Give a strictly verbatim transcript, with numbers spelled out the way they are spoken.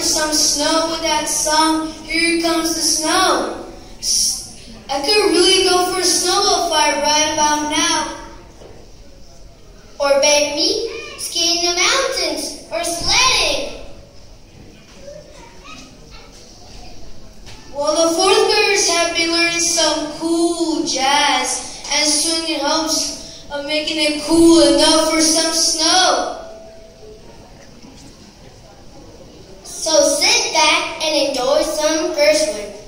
some snow with that song, Here Comes the Snow. I could really go for a snowball fight right about now. Or maybe skiing in the mountains or sledding. Well, the fourth graders have been learning some cool jazz and swing in hopes of making it cool enough for some snow. So sit back and enjoy some Gershwin.